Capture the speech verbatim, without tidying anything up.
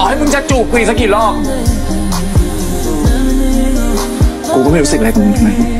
ให้มึงจะจูบกูอีกสักกี่รอบกูก็ไม่รู้สึกอะไรตรงนี้ทั้งนั้น